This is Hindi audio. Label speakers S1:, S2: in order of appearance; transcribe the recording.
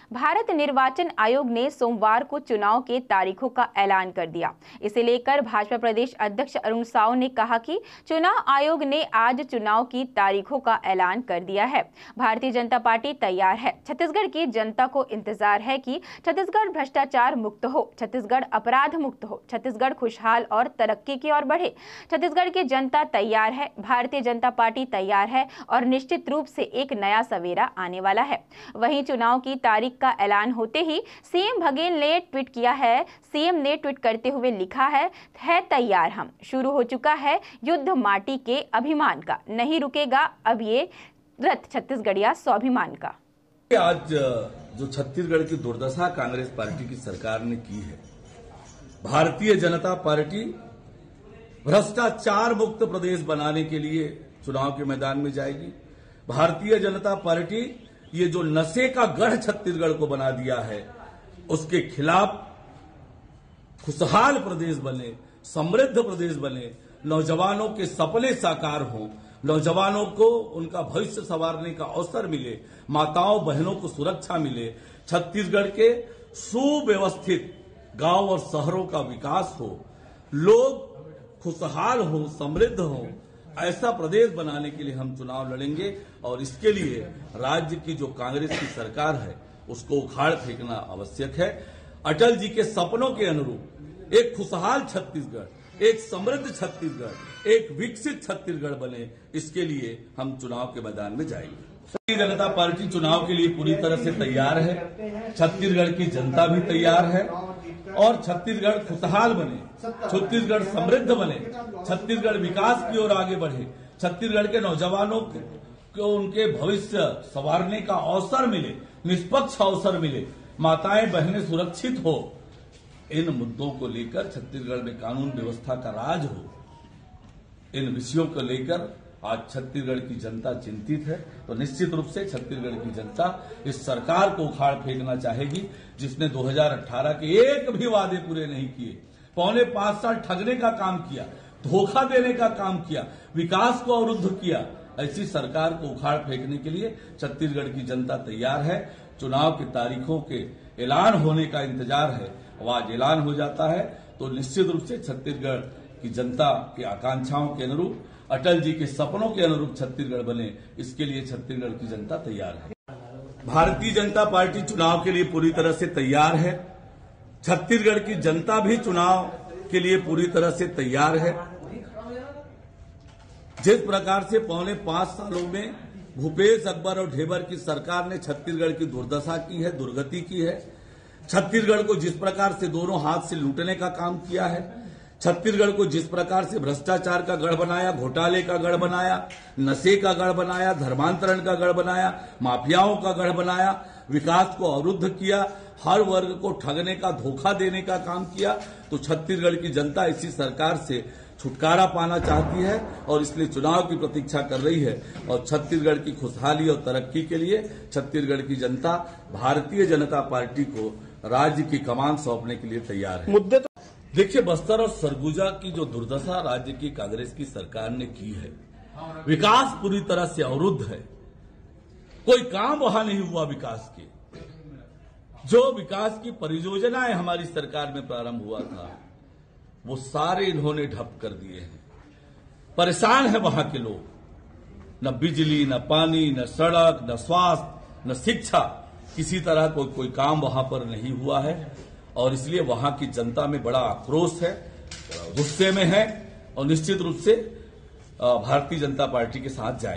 S1: भारत निर्वाचन आयोग ने सोमवार को चुनाव के तारीखों का ऐलान कर दिया। इसे लेकर भाजपा प्रदेश अध्यक्ष अरुण साव ने कहा कि चुनाव आयोग ने आज चुनाव की तारीखों का ऐलान कर दिया है। भारतीय जनता पार्टी तैयार है। छत्तीसगढ़ की जनता को इंतजार है कि छत्तीसगढ़ भ्रष्टाचार मुक्त हो, छत्तीसगढ़ अपराध मुक्त हो, छत्तीसगढ़ खुशहाल और तरक्की की ओर बढ़े। छत्तीसगढ़ की जनता तैयार है, भारतीय जनता पार्टी तैयार है और निश्चित रूप से एक नया सवेरा आने वाला है। वहीं चुनाव की तारीख का ऐलान होते ही सीएम बघेल ने ट्वीट किया है। सीएम ने ट्वीट करते हुए लिखा है तैयार हम, शुरू हो चुका है युद्ध माटी के अभिमान का, नहीं रुकेगा अब ये रथ छत्तीसगढ़िया स्वाभिमान का।
S2: आज जो छत्तीसगढ़ की दुर्दशा कांग्रेस पार्टी की सरकार ने की है, भारतीय जनता पार्टी भ्रष्टाचार मुक्त प्रदेश बनाने के लिए चुनाव के मैदान में जाएगी। भारतीय जनता पार्टी ये जो नशे का गढ़ छत्तीसगढ़ को बना दिया है, उसके खिलाफ खुशहाल प्रदेश बने, समृद्ध प्रदेश बने, नौजवानों के सपने साकार हों, नौजवानों को उनका भविष्य संवारने का अवसर मिले, माताओं बहनों को सुरक्षा मिले, छत्तीसगढ़ के सुव्यवस्थित गांव और शहरों का विकास हो, लोग खुशहाल हो, समृद्ध हो, ऐसा प्रदेश बनाने के लिए हम चुनाव लड़ेंगे। और इसके लिए राज्य की जो कांग्रेस की सरकार है उसको उखाड़ फेंकना आवश्यक है। अटल जी के सपनों के अनुरूप एक खुशहाल छत्तीसगढ़, एक समृद्ध छत्तीसगढ़, एक विकसित छत्तीसगढ़ बने, इसके लिए हम चुनाव के मैदान में जाएंगे। भारतीय जनता पार्टी चुनाव के लिए पूरी तरह से तैयार है। छत्तीसगढ़ की जनता भी तैयार है और छत्तीसगढ़ खुशहाल बने, छत्तीसगढ़ समृद्ध बने, छत्तीसगढ़ विकास की ओर आगे बढ़े, छत्तीसगढ़ के नौजवानों को उनके भविष्य संवारने का अवसर मिले, निष्पक्ष अवसर मिले, माताएं बहनें सुरक्षित हो। इन मुद्दों को लेकर छत्तीसगढ़ में कानून व्यवस्था का राज हो, इन विषयों को लेकर आज छत्तीसगढ़ की जनता चिंतित है। तो निश्चित रूप से छत्तीसगढ़ की जनता इस सरकार को उखाड़ फेंकना चाहेगी, जिसने 2018 के एक भी वादे पूरे नहीं किए, पौने 5 साल ठगने का काम किया, धोखा देने का काम किया, विकास को अवरुद्ध किया। ऐसी सरकार को उखाड़ फेंकने के लिए छत्तीसगढ़ की जनता तैयार है। चुनाव की तारीखों के ऐलान होने का इंतजार है। आज ऐलान हो जाता है तो निश्चित रूप से छत्तीसगढ़ की जनता की आकांक्षाओं के अनुरूप, अटल जी के सपनों के अनुरूप छत्तीसगढ़ बने, इसके लिए छत्तीसगढ़ की जनता तैयार है। भारतीय जनता पार्टी चुनाव के लिए पूरी तरह से तैयार है। छत्तीसगढ़ की जनता भी चुनाव के लिए पूरी तरह से तैयार है। जिस प्रकार से पौने 5 सालों में भूपेश अकबर और ढेबर की सरकार ने छत्तीसगढ़ की दुर्दशा की है, दुर्गति की है, छत्तीसगढ़ को जिस प्रकार से दोनों हाथ से लूटने का काम किया है, छत्तीसगढ़ को जिस प्रकार से भ्रष्टाचार का गढ़ बनाया, घोटाले का गढ़ बनाया, नशे का गढ़ बनाया, धर्मांतरण का गढ़ बनाया, माफियाओं का गढ़ बनाया, विकास को अवरुद्ध किया, हर वर्ग को ठगने का, धोखा देने का काम किया, तो छत्तीसगढ़ की जनता इसी सरकार से छुटकारा पाना चाहती है और इसलिए चुनाव की प्रतीक्षा कर रही है। और छत्तीसगढ़ की खुशहाली और तरक्की के लिए छत्तीसगढ़ की जनता भारतीय जनता पार्टी को राज्य की कमान सौंपने के लिए तैयार है। मुद्दे तो देखिए, बस्तर और सरगुजा की जो दुर्दशा राज्य की कांग्रेस की सरकार ने की है, विकास पूरी तरह से अवरुद्ध है, कोई काम वहां नहीं हुआ विकास के। जो विकास की परियोजनाएं हमारी सरकार में प्रारंभ हुआ था, वो सारे इन्होंने ठप कर दिए हैं। परेशान है वहां के लोग, न बिजली, न पानी, न सड़क, न स्वास्थ्य, न शिक्षा, किसी तरह कोई काम वहां पर नहीं हुआ है और इसलिए वहां की जनता में बड़ा आक्रोश है, गुस्से में है और निश्चित रूप से भारतीय जनता पार्टी के साथ जाएंगे।